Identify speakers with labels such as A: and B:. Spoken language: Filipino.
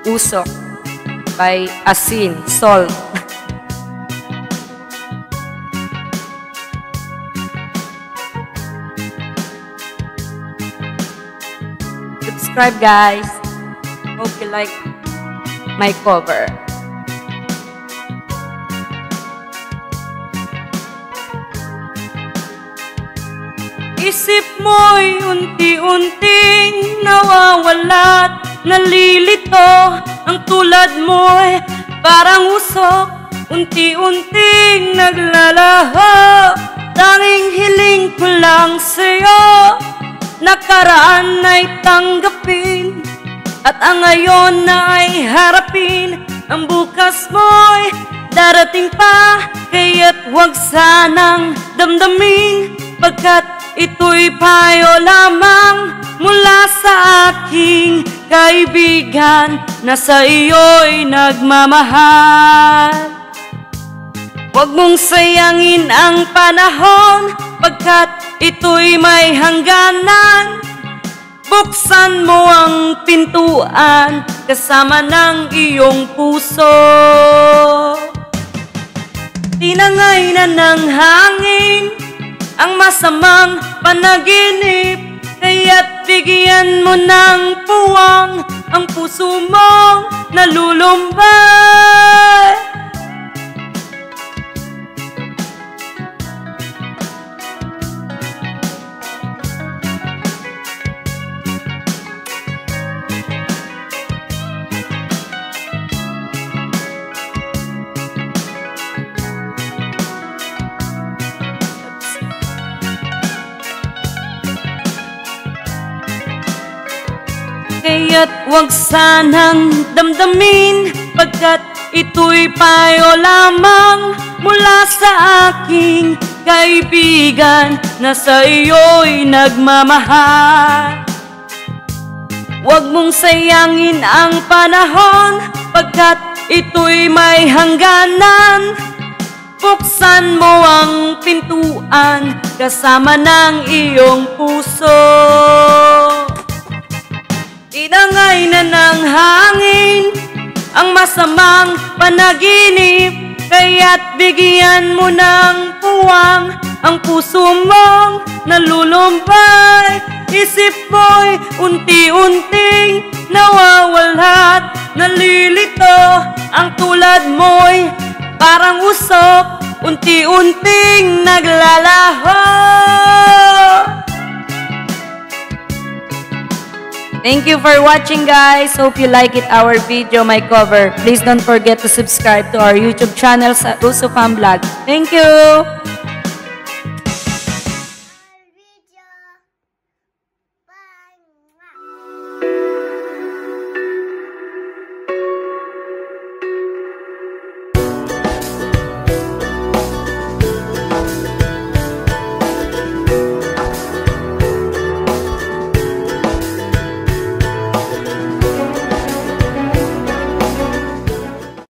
A: Usok by Asin, salt. Subscribe guys. Hope you like my cover. Isip mo'y unti-unting nawawala't nalilito. Ang tulad mo'y parang usok, unti-unting naglalaho. Tanging hiling ko lang sa'yo, nakaraan ay tanggapin, at ang ngayon na ay harapin. Ang bukas mo'y darating pa, kaya't huwag sanang damdamin, pagkat ito'y payo lamang mula sa aking kaibigan na sa iyo'y nagmamahal. Huwag mong sayangin ang panahon, pagkat ito'y may hangganan. Buksan mo ang pintuan kasama ng iyong puso. Tinangay na ng hangin ang masamang panaginip, kaya't bigyan mo ng puwang ang puso mong nalulumbay. Kaya't huwag sanang damdamin, pagkat ito'y payo lamang mula sa aking kaibigan na sa iyo'y nagmamahal. Huwag mong sayangin ang panahon, pagkat ito'y may hangganan. Buksan mo ang pintuan kasama ng iyong puso. Tinangay na ng hangin ang masamang panaginip, kaya't bigyan mo ng puwang ang puso mong nalulumbay. Isip mo'y unti-unting nawawala't nalilito. Ang tulad mo'y parang usok, unti-unting naglalaho. Thank you for watching guys. Hope you like it, our video, my cover. Please don't forget to subscribe to our YouTube channel sa Usok Vlog. Thank you!